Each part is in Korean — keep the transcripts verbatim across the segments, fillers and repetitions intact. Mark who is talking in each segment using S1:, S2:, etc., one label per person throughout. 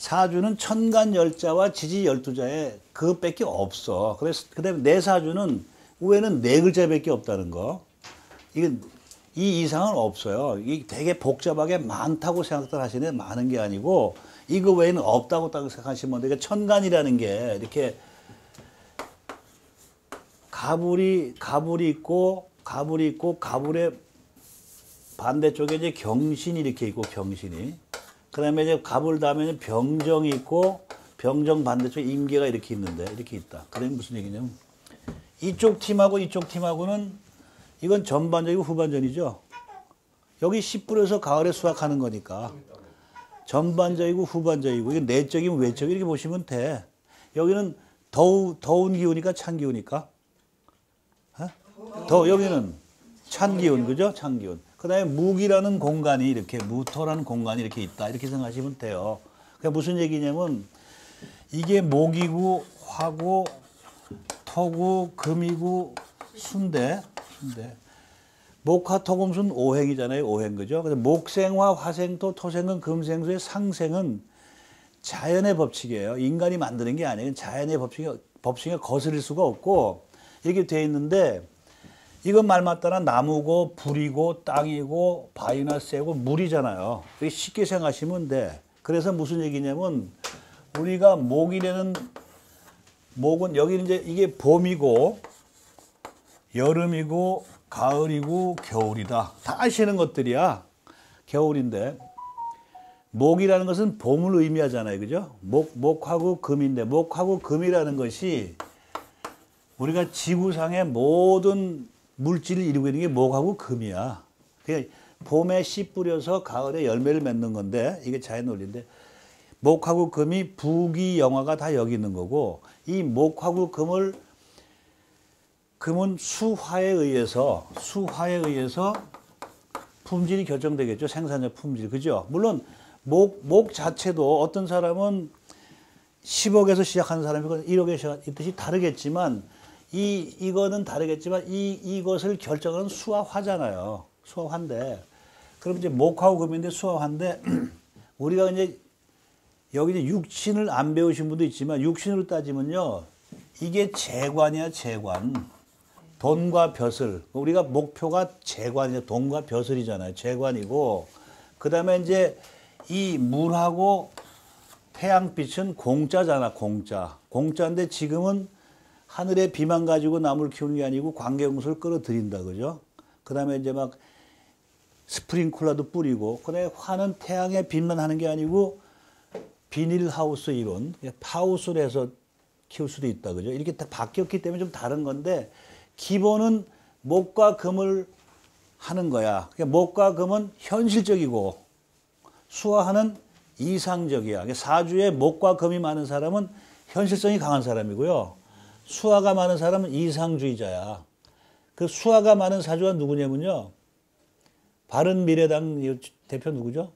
S1: 사주는 천간 열자와 지지 열두자에 그것밖에 없어. 그래서 그다음에 내 사주는 위에는 네 글자밖에 없다는 거. 이건 이 이상은 없어요. 이게 되게 복잡하게 많다고 생각들 하시는 많은 게 아니고 이거 외에는 없다고 딱 생각하시면 돼요. 천간이라는 게 이렇게 가불이 가불이 있고 가불이 있고 가불의 반대쪽에 이제 경신이 이렇게 있고 경신이 그다음에 이제 가불 다음에는 병정이 있고 병정 반대쪽에 임계가 이렇게 있는데 이렇게 있다. 그게 무슨 얘기냐면 이쪽 팀하고 이쪽 팀하고는 이건 전반전이고 후반전이죠. 여기 씨 뿌려서 가을에 수확하는 거니까 전반전이고 후반전이고 이게 내적이면 외적 이렇게 보시면 돼. 여기는 더우, 더운 기운이니까 찬 기운이니까 어? 더 여기는 찬 기운 그죠? 찬 기운. 그 다음에 무기라는 공간이 이렇게 무토라는 공간이 이렇게 있다 이렇게 생각하시면 돼요. 그게 무슨 얘기냐면 이게 목이고 화고 토고 금이고 순대 순대 목화토금수는 오행이잖아요. 오행 그죠? 그래서 목생화 화생토 토생은 금생수의 상생은 자연의 법칙이에요. 인간이 만드는 게 아니에요. 자연의 법칙이 법칙에 거스릴 수가 없고 이렇게 돼 있는데 이건 말 맞다나 나무고 불이고 땅이고 바위나 쇠고 물이잖아요. 쉽게 생각하시면 돼. 그래서 무슨 얘기냐면 우리가 목이라는 목은 여기는 이제 이게 봄이고 여름이고 가을이고 겨울이다. 다 아시는 것들이야. 겨울인데 목이라는 것은 봄을 의미하잖아요. 그죠? 목, 목하고 금인데 목하고 금이라는 것이 우리가 지구상의 모든 물질을 이루고 있는 게 목하고 금이야. 그냥 봄에 씨 뿌려서 가을에 열매를 맺는 건데 이게 자연 논리인데 목하고 금이 부기 영화가 다 여기 있는 거고 이 목하고 금을 금은 수화에 의해서 수화에 의해서 품질이 결정되겠죠. 생산자 품질 그죠? 물론 목, 목 자체도 어떤 사람은 십억에서 시작하는 사람이고 일억에 시작 이 다르겠지만 이 이거는 다르겠지만 이 이것을 결정하는 수화화잖아요. 수화화인데 그럼 이제 목하고 금인데 수화화인데 우리가 이제 여기 이제 육신을 안 배우신 분도 있지만 육신으로 따지면요 이게 재관이야 재관. 돈과 벼슬. 우리가 목표가 재관이죠. 돈과 벼슬이잖아요. 재관이고 그 다음에 이제 이 물하고 태양빛은 공짜잖아. 공짜. 공짜인데 지금은 하늘의 비만 가지고 나무를 키우는 게 아니고 관계용수를 끌어들인다. 그죠? 그 다음에 이제 막 스프링클러도 뿌리고 그 다음에 화는 태양의 빛만 하는 게 아니고 비닐하우스 이론. 하우스를 해서 키울 수도 있다. 그죠? 이렇게 다 바뀌었기 때문에 좀 다른 건데 기본은 목과 금을 하는 거야. 그러니까 목과 금은 현실적이고 수화하는 이상적이야. 사주에 목과 금이 많은 사람은 현실성이 강한 사람이고요. 수화가 많은 사람은 이상주의자야. 그 수화가 많은 사주가 누구냐면요. 바른미래당 대표 누구죠?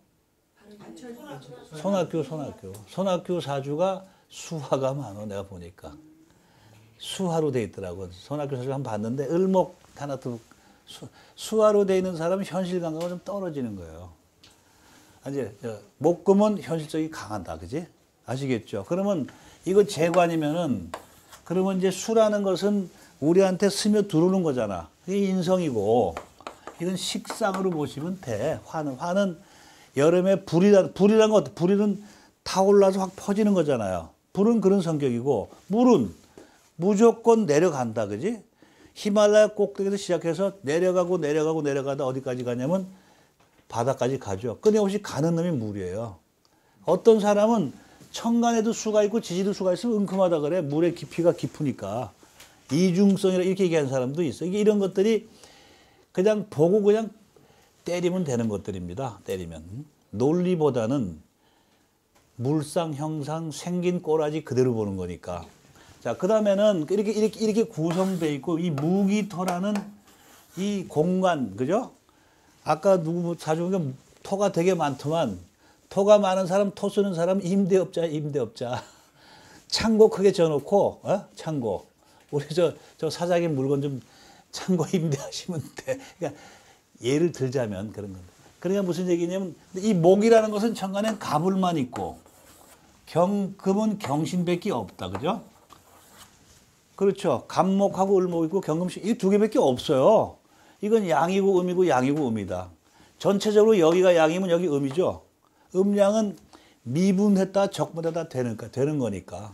S1: 손학규, 손학규. 손학규 사주가 수화가 많아, 내가 보니까. 수화로 돼 있더라고. 손학규 사주 한번 봤는데, 을목 하나 더 수, 수화로 돼 있는 사람은 현실 감각이 좀 떨어지는 거예요. 이제, 목금은 현실적이 강하다. 그지? 아시겠죠? 그러면 이거 재관이면은, 그러면 이제 수라는 것은 우리한테 스며 들어오는 거잖아. 이게 인성이고, 이건 식상으로 보시면 돼. 화는, 화는 여름에 불이라, 불이라는 거, 불은 타올라서 확 퍼지는 거잖아요. 불은 그런 성격이고, 물은 무조건 내려간다. 그지? 히말라야 꼭대기에서 시작해서 내려가고 내려가고 내려가다 어디까지 가냐면 바다까지 가죠. 끊임없이 가는 놈이 물이에요. 어떤 사람은 천간에도 수가 있고 지지도 수가 있으면 은큼하다 그래. 물의 깊이가 깊으니까. 이중성이라 이렇게 얘기하는 사람도 있어. 이게 이런 것들이 그냥 보고 그냥 때리면 되는 것들입니다. 때리면. 논리보다는 물상, 형상, 생긴 꼬라지 그대로 보는 거니까. 자, 그 다음에는 이렇게, 이렇게, 이렇게 구성되어 있고, 이 무기토라는 이 공간, 그죠? 아까 누구 사주보니까 토가 되게 많더만, 토가 많은 사람, 토 쓰는 사람, 임대업자야, 임대업자. 창고 크게 져놓고, 어? 창고. 우리 저, 저 사장님 물건 좀 창고 임대하시면 돼. 그러니까 예를 들자면 그런 겁니다. 그러니까 무슨 얘기냐면, 이 목이라는 것은 천간엔 가불만 있고, 경, 금은 경신밖에 없다. 그죠? 그렇죠. 간목하고 을목 있고 경금신 이 두 개밖에 없어요. 이건 양이고 음이고 양이고 음이다. 전체적으로 여기가 양이면 여기 음이죠. 음양은 미분했다 적분했다 되는, 되는 거니까.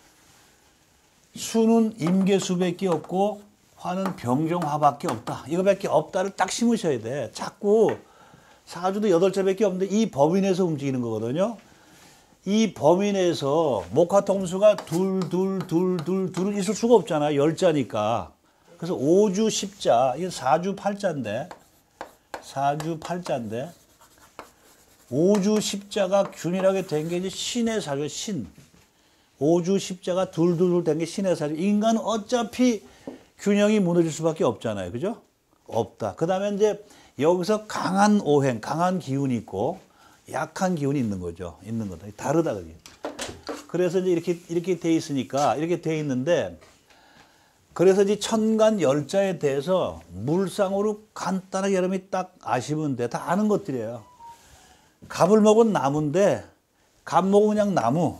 S1: 수는 임계수밖에 없고 화는 병정화밖에 없다. 이거밖에 없다를 딱 심으셔야 돼. 자꾸 사주도 여덟 자밖에 없는데 이 범위 내에서 움직이는 거거든요. 이 범위 내에서 목화통수가 둘, 둘, 둘, 둘, 둘은 있을 수가 없잖아. 열 자니까. 그래서 오주 십자, 이건 사주 팔자인데, 사주 팔자인데, 오주 십자가 균일하게 된 게 이제 신의 사주, 신. 오주 십자가 둘둘둘 된 게 신의 사주. 인간은 어차피 균형이 무너질 수밖에 없잖아요. 그죠? 없다. 그 다음에 이제 여기서 강한 오행, 강한 기운이 있고, 약한 기운이 있는 거죠. 있는 거다. 다르다, 그게. 그래서 이제 이렇게, 이렇게 돼 있으니까, 이렇게 돼 있는데, 그래서 이제 천간 열자에 대해서 물상으로 간단하게 여러분이 딱 아시면 돼. 다 아는 것들이에요. 갑을 먹은 나무인데, 갑 먹은 그냥 나무.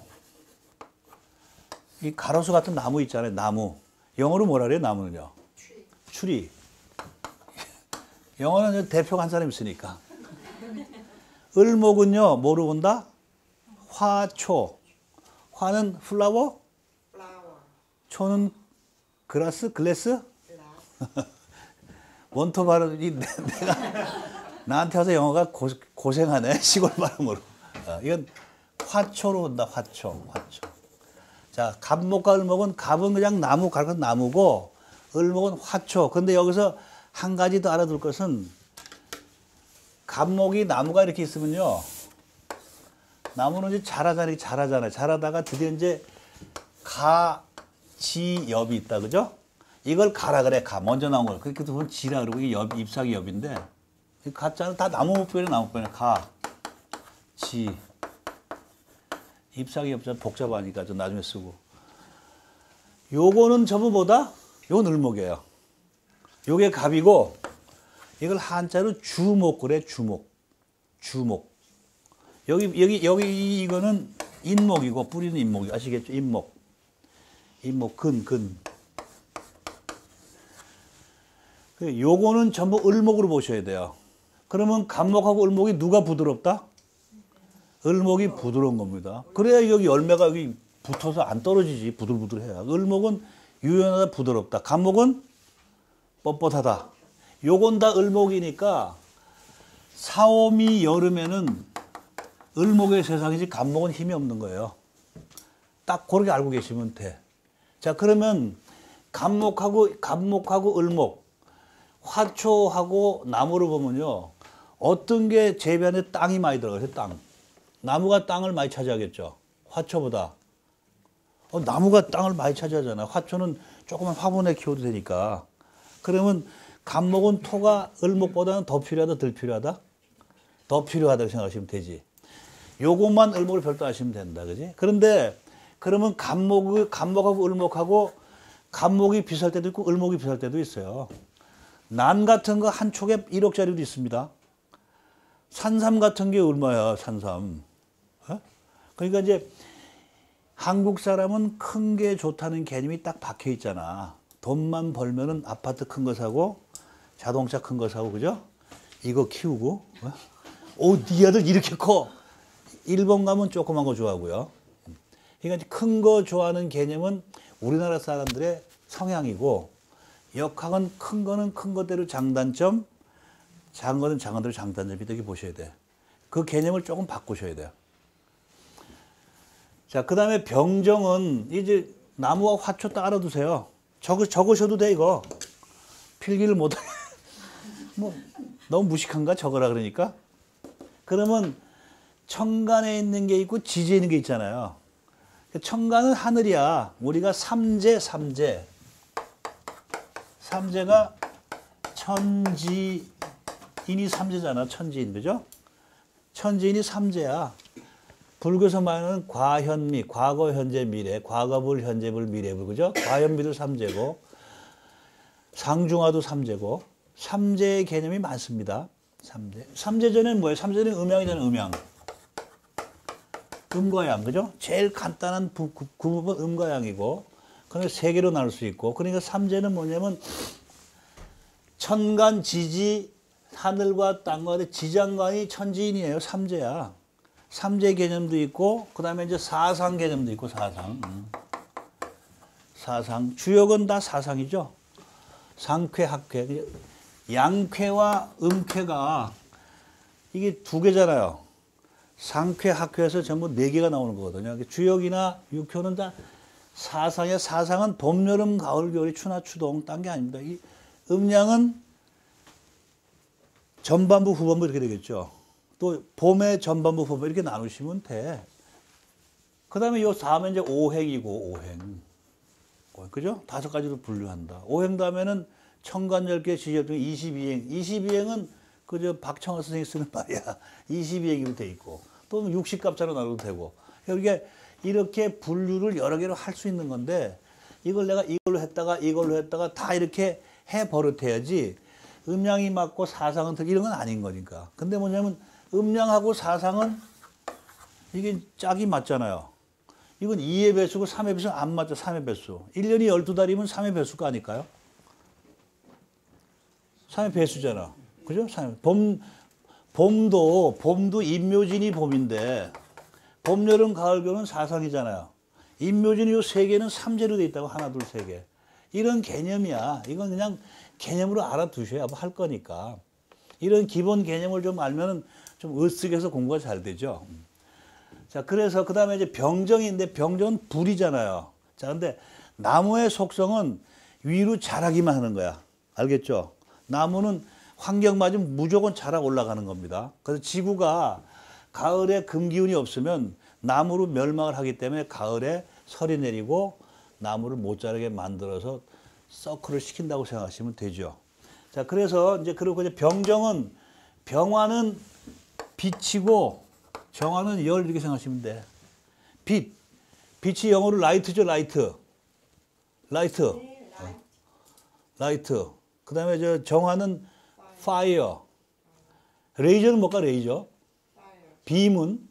S1: 이 가로수 같은 나무 있잖아요. 나무. 영어로 뭐라 그래요? 나무는요? 추리. 영어는 대표가 한 사람 있으니까. 을목은요, 뭐로 본다? 화초. 화는 플라워? 초는 그라스? 글래스? 원토 발음, 이, 내가, 나한테 와서 영어가 고, 고생하네. 시골 발음으로. 어, 이건 화초로 본다. 화초. 화초. 자, 갑목과 을목은, 갑은 그냥 나무, 갈것 나무고, 을목은 화초. 근데 여기서 한 가지 더 알아둘 것은, 갑목이 나무가 이렇게 있으면요, 나무는 이제 자라잖아요. 자라잖아요. 자라다가 드디어 이제 가, 지, 엽이 있다. 그죠? 이걸 가라 그래. 가. 먼저 나온 걸. 그렇게 보면 지라 그러고 이게 엽, 잎사귀 엽인데, 가짜는 다 나무 표현이 나무 표현이 가, 지. 잎사귀 엽자 복잡하니까 좀 나중에 쓰고. 요거는 전부 뭐다? 요건 을목이에요. 요게 갑이고, 이걸 한자로 주목 그래. 주목. 주목. 여기 여기 여기 이거는 인목이고 뿌리는 인목이 아시겠죠? 인목. 인목 근 근. 요거는 전부 을목으로 보셔야 돼요. 그러면 갑목하고 을목이 누가 부드럽다? 을목이 부드러운 겁니다. 그래야 여기 열매가 여기 붙어서 안 떨어지지. 부들부들해야. 을목은 유연하다 부드럽다. 갑목은 뻣뻣하다. 요건 다 을목이니까 사오미 여름에는 을목의 세상이지 갑목은 힘이 없는 거예요. 딱 그렇게 알고 계시면 돼. 자, 그러면 갑목하고 갑목하고 을목, 화초하고 나무를 보면요. 어떤 게 재배하는데 땅이 많이 들어가요. 땅. 나무가 땅을 많이 차지하겠죠. 화초보다. 어, 나무가 땅을 많이 차지하잖아요. 화초는 조그만 화분에 키워도 되니까. 그러면 갑목은 토가 을목보다는 더 필요하다, 덜 필요하다? 더 필요하다고 생각하시면 되지. 요것만 을목을 별도 하시면 된다, 그지? 그런데 그러면 갑목, 갑목하고 을목하고 갑목이 비쌀 때도 있고 을목이 비쌀 때도 있어요. 난 같은 거 한 촉에 일억짜리도 있습니다. 산삼 같은 게 얼마야, 산삼. 어? 그러니까 이제 한국 사람은 큰 게 좋다는 개념이 딱 박혀 있잖아. 돈만 벌면은 아파트 큰 거 사고 자동차 큰 거 사고, 그죠? 이거 키우고. 어? 오, 네 아들 이렇게 커. 일본 가면 조그만 거 좋아하고요. 그러니까 큰 거 좋아하는 개념은 우리나라 사람들의 성향이고, 역학은 큰 거는 큰 것대로 장단점, 작은 거는 작은 대로 장단점이 이렇게 보셔야 돼. 그 개념을 조금 바꾸셔야 돼요. 자, 그 다음에 병정은 이제 나무와 화초 딱 알아두세요. 적으, 적으셔도 돼, 이거. 필기를 못, 뭐, 너무 무식한가? 적으라 그러니까. 그러면 천간에 있는 게 있고 지지에 있는 게 있잖아요. 천간은 하늘이야. 우리가 삼재, 삼재. 삼재가 천지인이 삼재잖아. 천지인, 그죠? 천지인이 삼재야. 불교에서 말하는 과현미, 과거, 현재, 미래, 과거불, 현재불, 미래불, 그죠? 과현미도 삼재고, 상중하도 삼재고, 삼재의 개념이 많습니다. 삼재. 삼재전에는 뭐예요? 삼재는 음양이잖아요, 음양. 음과 양, 그죠? 제일 간단한 부, 구, 구분은 음과 양이고, 그러니까 세 개로 나눌 수 있고, 그러니까 삼재는 뭐냐면, 천간, 지지, 하늘과 땅과 지장간이 천지인이에요. 삼재야. 삼재 개념도 있고, 그 다음에 이제 사상 개념도 있고, 사상. 음. 사상. 주역은 다 사상이죠. 상쾌, 학쾌. 양쾌와 음쾌가 이게 두 개잖아요. 상쾌, 학쾌에서 전부 네 개가 나오는 거거든요. 주역이나 육효는 다 사상이야. 사상은 봄, 여름, 가을, 겨울이 추나 추동, 딴 게 아닙니다. 이 음양은 전반부, 후반부 이렇게 되겠죠. 또 봄의 전반부, 후반부 이렇게 나누시면 돼. 그 다음에 요 다음에 이제 오행이고, 오행. 그죠? 다섯 가지로 분류한다. 오행 다음에는 천간열계 지지열 중 이십이행. 이십이행은 그저 박청원 선생님이 쓰는 말이야. 이십이행으로 돼 있고. 또 육십갑자로 나눠도 되고. 이게 이렇게 분류를 여러 개로 할 수 있는 건데, 이걸 내가 이걸로 했다가 이걸로 했다가 다 이렇게 해 버릇해야지 음양이 맞고 사상은 특 이런 건 아닌 거니까. 근데 뭐냐면 음양하고 사상은 이게 짝이 맞잖아요. 이건 이의 배수고 삼의 배수는 안 맞죠. 삼의 배수. 일 년이 열두 달이면 삼의 배수가 아닐까요? 삼의 배수잖아. 그죠? 봄, 봄도, 봄도 임묘진이 봄인데, 봄, 여름, 가을, 겨울은 사상이잖아요. 임묘진이 요 세 개는 삼재로 돼 있다고. 하나, 둘, 세 개. 이런 개념이야. 이건 그냥 개념으로 알아두셔야 할 거니까. 이런 기본 개념을 좀 알면은 좀 으쓱해서 공부가 잘 되죠. 자, 그래서 그 다음에 이제 병정인데 병정은 불이잖아요. 자, 근데 나무의 속성은 위로 자라기만 하는 거야. 알겠죠? 나무는 환경 맞으면 무조건 자라 올라가는 겁니다. 그래서 지구가 가을에 금기운이 없으면 나무로 멸망을 하기 때문에 가을에 설이 내리고 나무를 못 자라게 만들어서 서클을 시킨다고 생각하시면 되죠. 자, 그래서 이제 그리고 이제 병정은 병화는 빛이고 정화는 열 이렇게 생각하시면 돼. 빛. 빛이 영어로 라이트죠, 라이트. 라이트.
S2: 네, 라이트.
S1: 라이트. 그 다음에 저 정화는 파이어. 레이저는 뭘까, 레이저?
S2: 파이어.
S1: 빔은?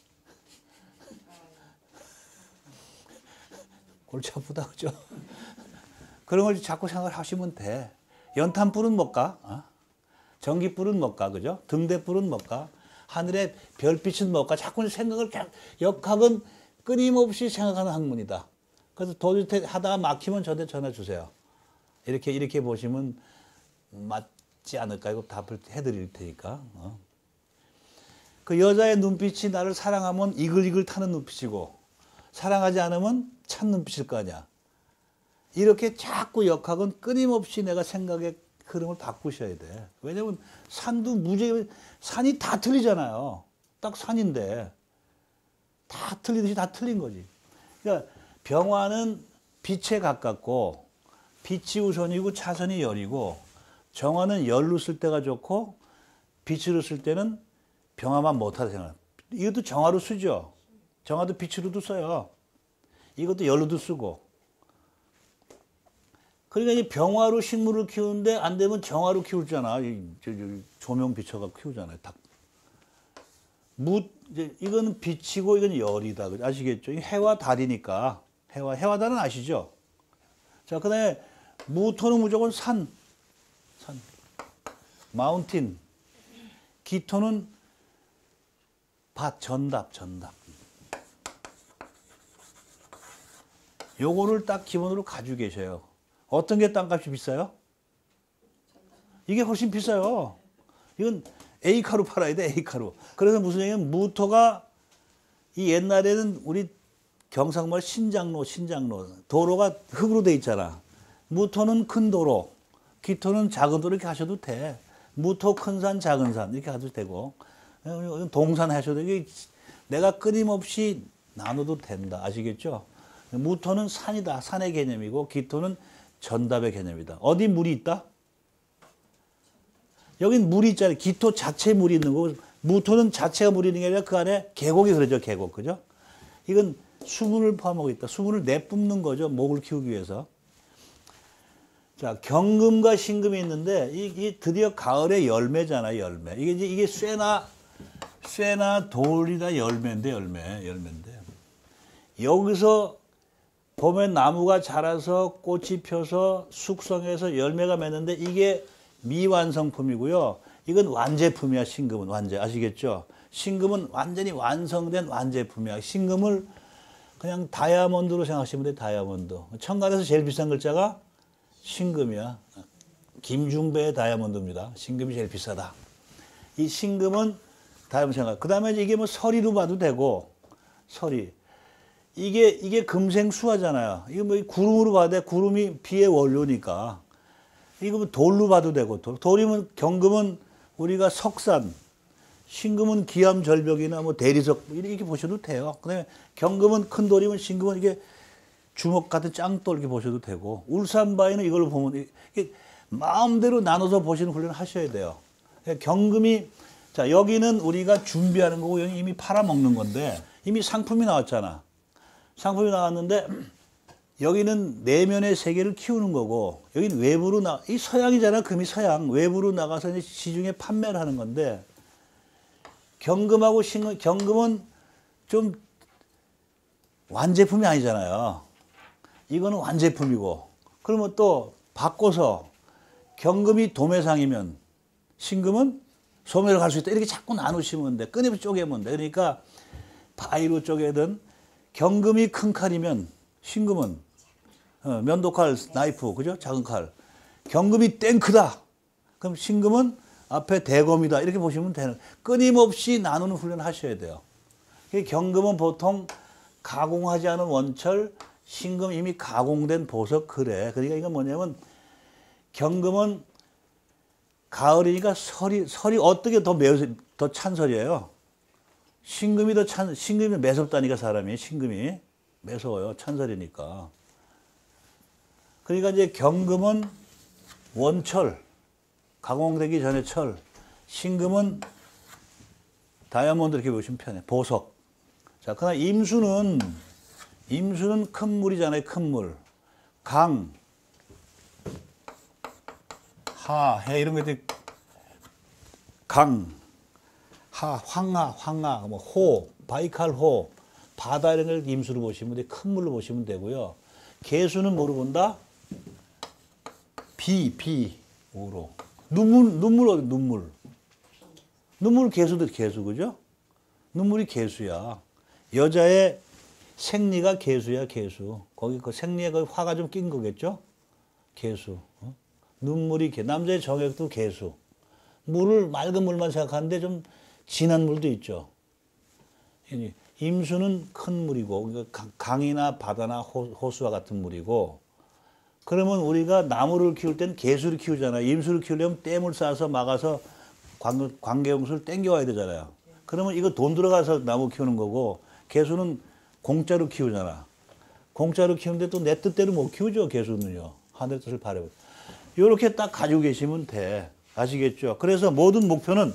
S1: 골치 아프다, 그죠? 그런 걸 자꾸 생각을 하시면 돼. 연탄불은 뭘까? 어? 전기불은 뭘까, 그죠? 등대불은 뭘까? 하늘의 별빛은 뭘까? 자꾸 생각을, 역학은 끊임없이 생각하는 학문이다. 그래서 도저히 하다가 막히면 저한테 전화 주세요. 이렇게, 이렇게 보시면 맞지 않을까? 이거 답을 해드릴 테니까. 어. 그 여자의 눈빛이 나를 사랑하면 이글이글 타는 눈빛이고, 사랑하지 않으면 찬 눈빛일 거 아니야. 이렇게 자꾸 역학은 끊임없이 내가 생각의 흐름을 바꾸셔야 돼. 왜냐면 산도 무지, 산이 다 틀리잖아요. 딱 산인데. 다 틀리듯이 다 틀린 거지. 그러니까 병화는 빛에 가깝고, 빛이 우선이고 차선이 열이고, 정화는 열로 쓸 때가 좋고, 빛으로 쓸 때는 병화만 못하다 생각해요. 이것도 정화로 쓰죠. 정화도 빛으로도 써요. 이것도 열로도 쓰고. 그러니까 이 병화로 식물을 키우는데 안 되면 정화로 키우잖아. 이, 저, 저, 조명 비춰가 키우잖아요. 딱. 무, 이제 이거는 빛이고 이건 열이다. 아시겠죠? 해와 달이니까. 해와, 해와 달은 아시죠? 자, 그 다음에 무토는 무조건 산. 산. 마운틴. 기토는 밭, 전답, 전답. 요거를 딱 기본으로 가지고 계셔요. 어떤 게 땅값이 비싸요? 이게 훨씬 비싸요. 이건 A가로 팔아야 돼, A가로. 그래서 무슨 얘기냐면 무토가 이 옛날에는 우리 경상말 신장로, 신장로. 도로가 흙으로 돼 있잖아. 무토는 큰 도로, 기토는 작은 도로 이렇게 하셔도 돼. 무토 큰 산, 작은 산 이렇게 하셔도 되고. 동산 하셔도 되고. 내가 끊임없이 나눠도 된다. 아시겠죠? 무토는 산이다. 산의 개념이고 기토는 전답의 개념이다. 어디 물이 있다? 여긴 물이 있잖아요. 기토 자체에 물이 있는 거고 무토는 자체가 물이 있는 게 아니라 그 안에 계곡이 흐르죠. 계곡. 그죠? 이건 수분을 포함하고 있다. 수분을 내뿜는 거죠. 목을 키우기 위해서. 자, 경금과 신금이 있는데 이게 드디어 가을의 열매잖아요. 열매. 이게 이제 이게 쇠나 쇠나 돌이나 열매인데 열매, 열매인데 여기서 봄에 나무가 자라서 꽃이 펴서 숙성해서 열매가 맺는데 이게 미완성품이고요. 이건 완제품이야. 신금은 완제 아시겠죠? 신금은 완전히 완성된 완제품이야. 신금을 그냥 다이아몬드로 생각하시면 돼요. 다이아몬드. 천간에서 제일 비싼 글자가 신금이야. 김중배의 다이아몬드입니다. 신금이 제일 비싸다. 이 신금은 다이아몬드 생각. 그 다음에 이게 뭐 서리로 봐도 되고 서리. 이게 이게 금생수화잖아요. 이거 뭐 구름으로 봐도 돼. 구름이 비의 원료니까. 이거 뭐 돌로 봐도 되고 돌. 돌이면 경금은 우리가 석산, 신금은 기암절벽이나 뭐 대리석 이렇게 보셔도 돼요. 그다음에 경금은 큰 돌이면 신금은 이게 주먹 같은 짱돌 이렇게 보셔도 되고 울산바위는 이걸로 보면 이게 마음대로 나눠서 보시는 훈련을 하셔야 돼요. 경금이 자 여기는 우리가 준비하는 거고 여기 이미 팔아먹는 건데 이미 상품이 나왔잖아. 상품이 나왔는데 여기는 내면의 세계를 키우는 거고 여기는 외부로 나, 이 서양이잖아. 금이 서양. 외부로 나가서 이제 시중에 판매를 하는 건데 경금하고 신금, 경금은 좀 완제품이 아니잖아요. 이거는 완제품이고 그러면 또 바꿔서 경금이 도매상이면 신금은 소매로 갈 수 있다. 이렇게 자꾸 나누시면 돼. 끊임없이 쪼개면 돼. 그러니까 바위로 쪼개든 경금이 큰 칼이면 신금은 어, 면도칼, 나이프, 그죠? 작은 칼. 경금이 땡크다. 그럼 신금은 앞에 대검이다. 이렇게 보시면 되는. 끊임없이 나누는 훈련을 하셔야 돼요. 경금은 보통 가공하지 않은 원철, 신금 이미 가공된 보석 그래. 그러니까 이건 뭐냐면 경금은 가을이니까 설이, 설이 어떻게 더 매우, 더 찬설이에요. 신금이 더 찬, 신금이 매섭다니까 사람이, 신금이. 매서워요. 찬설이니까. 그러니까 이제 경금은 원철, 가공되기 전에 철, 신금은 다이아몬드 이렇게 보시면 편해. 보석. 자, 그러나 임수는, 임수는 큰 물이잖아요. 큰 물. 강, 하, 해, 이런 것들이 강, 하, 황하, 황하, 뭐 호, 바이칼호, 바다 이런 걸 임수로 보시면 돼. 큰 물로 보시면 되고요. 개수는 뭐로 본다? 비, 비, 오로. 눈물, 눈물 어디, 눈물. 눈물 개수도 개수, 그죠? 눈물이 개수야. 여자의 생리가 개수야, 개수. 거기 그 생리에 그 화가 좀 낀 거겠죠? 개수. 어? 눈물이 개, 남자의 정액도 개수. 물을 맑은 물만 생각하는데 좀 진한 물도 있죠. 임수는 큰 물이고 강이나 바다나 호수와 같은 물이고 그러면 우리가 나무를 키울 때는 개수를 키우잖아요. 임수를 키우려면 댐을 쌓아서 막아서 관계용수를 땡겨와야 되잖아요. 그러면 이거 돈 들어가서 나무 키우는 거고 개수는 공짜로 키우잖아. 공짜로 키우는데 또 내 뜻대로 못 키우죠. 개수는요. 하늘의 뜻을 바라고. 이렇게 딱 가지고 계시면 돼. 아시겠죠? 그래서 모든 목표는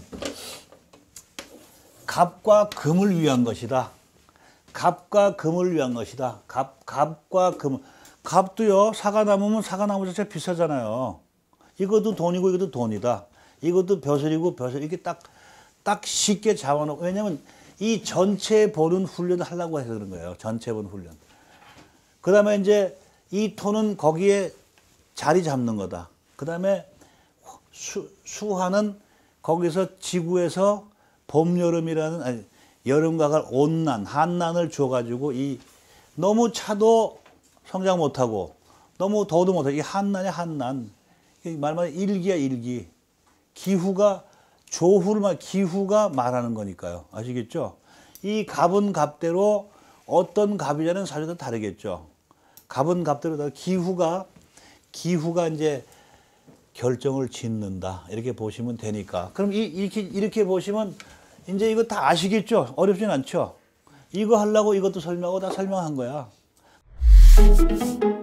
S1: 갑과 금을 위한 것이다. 갑과 금을 위한 것이다. 갑, 갑과 금. 갑도요, 사과나무면 사과나무 자체 비싸잖아요. 이것도 돈이고 이것도 돈이다. 이것도 벼슬이고 벼슬. 이렇게 딱, 딱 쉽게 잡아놓고. 왜냐면 이 전체 보는 훈련을 하려고 해서 그런 거예요. 전체 보는 훈련. 그 다음에 이제 이 토는 거기에 자리 잡는 거다. 그 다음에 수, 수화는 거기서 지구에서 봄, 여름이라는, 아니, 여름과 가을 온난, 한난을 줘가지고 이 너무 차도 성장 못하고 너무 더워도 못하고 이 한난이 한난. 말만 일기야, 일기. 기후가, 조후를 말, 기후가 말하는 거니까요. 아시겠죠? 이 갑은 갑대로 어떤 갑이냐는 사실은 다르겠죠. 갑은 갑대로 다 기후가, 기후가 이제 결정을 짓는다. 이렇게 보시면 되니까. 그럼 이, 이렇게, 이렇게 보시면 이제 이거 다 아시겠죠? 어렵진 않죠? 이거 하려고 이것도 설명하고 다 설명한 거야.